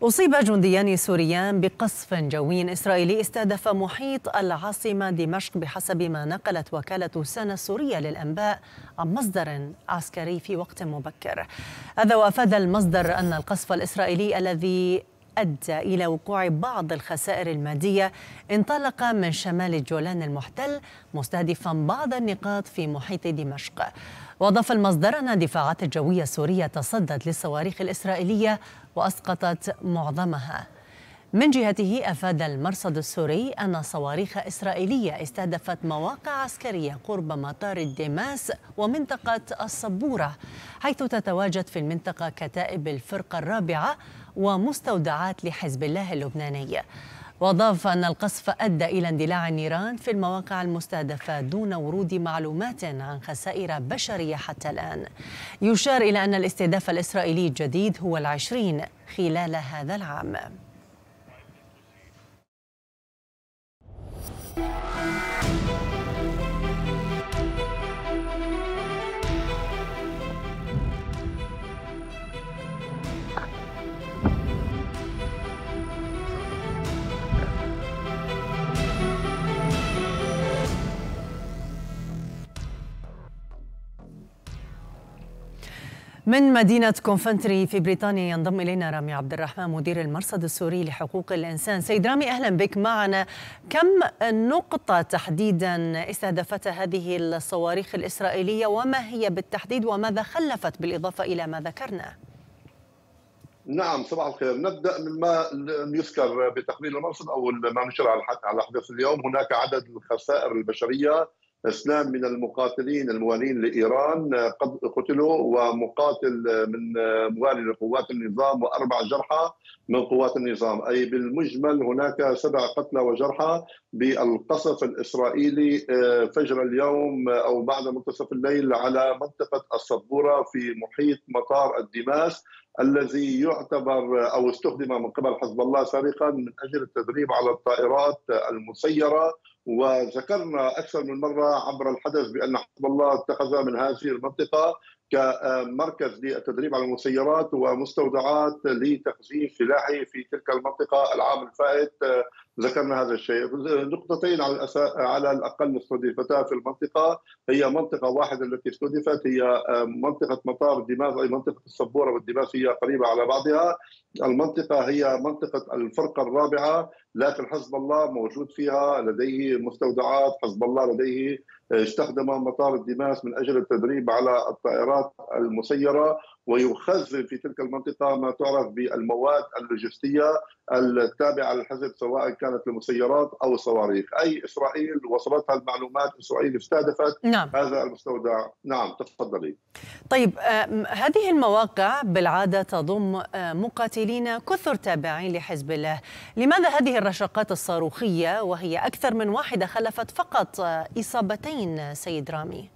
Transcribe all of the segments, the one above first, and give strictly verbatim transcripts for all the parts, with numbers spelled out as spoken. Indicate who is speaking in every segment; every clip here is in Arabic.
Speaker 1: أصيب جنديان سوريان بقصف جوي إسرائيلي استهدف محيط العاصمة دمشق بحسب ما نقلت وكالة سانا السورية للأنباء عن مصدر عسكري في وقت مبكر. هذا وأفاد المصدر أن القصف الإسرائيلي الذي أدى إلى وقوع بعض الخسائر المادية انطلق من شمال الجولان المحتل مستهدفا بعض النقاط في محيط دمشق. وأضاف المصدر أن الدفاعات الجوية السورية تصدت للصواريخ الإسرائيلية وأسقطت معظمها. من جهته أفاد المرصد السوري أن صواريخ إسرائيلية استهدفت مواقع عسكرية قرب مطار دماس ومنطقة الصبورة، حيث تتواجد في المنطقة كتائب الفرقة الرابعة ومستودعات لحزب الله اللبناني. وأضاف أن القصف أدى إلى اندلاع النيران في المواقع المستهدفة دون ورود معلومات عن خسائر بشرية حتى الآن. يشار إلى أن الاستهداف الإسرائيلي الجديد هو العشرين خلال هذا العام. من مدينة كونفنتري في بريطانيا ينضم إلينا رامي عبد الرحمن مدير المرصد السوري لحقوق الإنسان. سيد رامي أهلا بك معنا. كم نقطة تحديدا استهدفت هذه الصواريخ الإسرائيلية وما هي بالتحديد وماذا خلفت بالإضافة إلى ما ذكرنا؟
Speaker 2: نعم صباح الخير. نبدأ من ما يذكر بتقرير المرصد أو ما نشر على أحداث اليوم. هناك عدد الخسائر البشرية، اثنان من المقاتلين الموالين لإيران قد قتلوا ومقاتل من موالي لقوات النظام وأربع جرحى من قوات النظام، أي بالمجمل هناك سبع قتلى وجرحى بالقصف الإسرائيلي فجر اليوم أو بعد منتصف الليل على منطقة الصبورة في محيط مطار الدماس الذي يعتبر أو استخدم من قبل حزب الله سابقا من أجل التدريب على الطائرات المسيرة. وذكرنا أكثر من مرة عبر الحدث بأن حزب الله اتخذ من هذه المنطقة كمركز للتدريب على المسيرات ومستودعات لتخزين سلاحه في تلك المنطقة. العام الفائت ذكرنا هذا الشيء. نقطتين على على الأقل استهدفتا في المنطقة، هي منطقة واحدة التي استهدفت هي منطقة مطار دماس، أي منطقة الصبورة والدماس هي قريبة على بعضها. المنطقة هي منطقة الفرقة الرابعة، لكن حزب الله موجود فيها، لديه مستودعات. حزب الله لديه استخدم مطار الدماس من أجل التدريب على الطائرات المسيرة ويخزن في تلك المنطقة ما تعرف بالمواد اللوجستية التابعة للحزب سواء كانت المسيرات أو الصواريخ. أي إسرائيل وصلتها المعلومات إسرائيل استهدفت نعم. هذا المستودع. نعم تفضلي.
Speaker 1: طيب آه هذه المواقع بالعادة تضم آه مقاتلين كثر تابعين لحزب الله، لماذا هذه الرشقات الصاروخية وهي أكثر من واحدة خلفت فقط آه إصابتين سيد رامي؟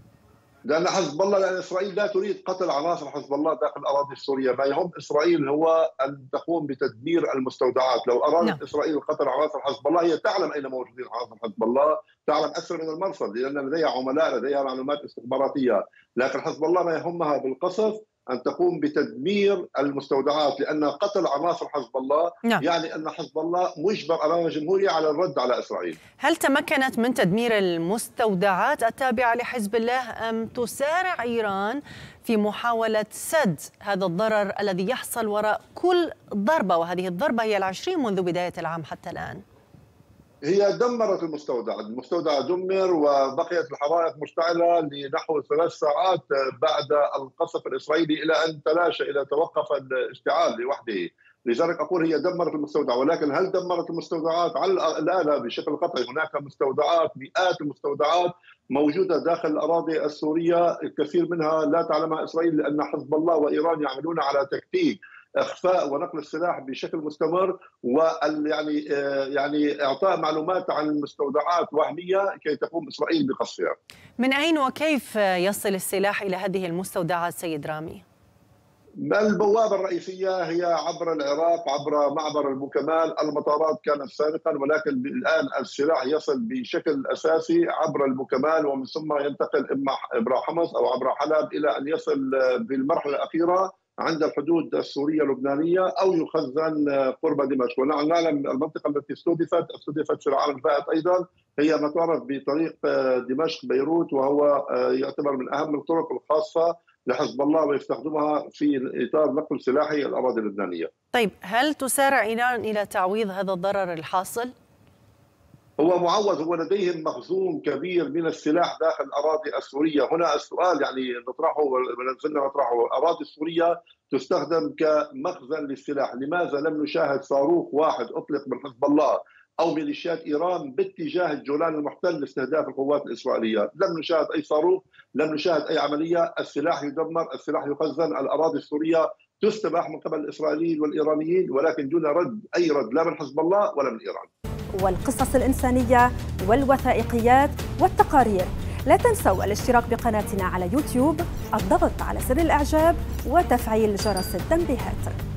Speaker 2: لأن حزب الله لأن إسرائيل لا تريد قتل عناصر حزب الله داخل الأراضي السورية. ما يهم إسرائيل هو أن تقوم بتدمير المستودعات. لو أرادت نعم. إسرائيل قتل عناصر حزب الله هي تعلم أين موجودين عناصر حزب الله، تعلم أكثر من المرصد لأن لديها عملاء، لديها معلومات استخباراتية. لكن حزب الله ما يهمها بالقصف أن تقوم بتدمير المستودعات، لأن قتل عناصر حزب الله نعم. يعني أن حزب الله مجبر أمام الجمهورية على الرد على إسرائيل.
Speaker 1: هل تمكنت من تدمير المستودعات التابعة لحزب الله أم تسارع إيران في محاولة سد هذا الضرر الذي يحصل وراء كل ضربة، وهذه الضربة هي العشرين منذ بداية العام حتى الآن؟
Speaker 2: هي دمرت المستودع، المستودع دمر وبقيت الحرائق مشتعلة لنحو ثلاث ساعات بعد القصف الإسرائيلي إلى أن تلاشى، إلى توقف الاشتعال لوحده. لذلك أقول هي دمرت المستودع، ولكن هل دمرت المستودعات؟ على الآن بشكل قطعي هناك مستودعات، مئات المستودعات موجودة داخل الأراضي السورية، الكثير منها لا تعلمها إسرائيل لأن حزب الله وإيران يعملون على تكتيك اخفاء ونقل السلاح بشكل مستمر، وال يعني يعني اعطاء معلومات عن المستودعات وهميه كي تقوم اسرائيل بقصفها.
Speaker 1: من اين وكيف يصل السلاح الى هذه المستودعات سيد رامي؟
Speaker 2: البوابه الرئيسيه هي عبر العراق، عبر معبر البوكمال. المطارات كانت سابقا، ولكن الان السلاح يصل بشكل اساسي عبر البوكمال ومن ثم ينتقل اما عبر حمص او عبر حلب الى ان يصل بالمرحله الاخيره عند الحدود السورية اللبنانية أو يخزن قرب دمشق. ونحن نعلم المنطقة التي استهدفت استهدفت في العام الفائت أيضا هي ما تعرف بطريق دمشق بيروت، وهو يعتبر من أهم الطرق الخاصة لحزب الله ويستخدمها في إطار نقل سلاحي الأراضي اللبنانية.
Speaker 1: طيب، هل تسارع إيران إلى تعويض هذا الضرر الحاصل؟
Speaker 2: هو معوض، هو لديهم مخزون كبير من السلاح داخل الأراضي السورية. هنا السؤال يعني نطرحه ونزلنا نطرحه، الأراضي السورية تستخدم كمخزن للسلاح، لماذا لم نشاهد صاروخ واحد أطلق من حزب الله أو ميليشيات إيران باتجاه الجولان المحتل لاستهداف القوات الإسرائيلية؟ لم نشاهد أي صاروخ، لم نشاهد أي عملية. السلاح يدمر، السلاح يخزن، الأراضي السورية تستباح من قبل الإسرائيليين والإيرانيين، ولكن دون رد، أي رد لا من حزب الله ولا من إيران.
Speaker 3: والقصص الإنسانية والوثائقيات والتقارير. لا تنسوا الاشتراك بقناتنا على يوتيوب، الضغط على زر الإعجاب وتفعيل جرس التنبيهات.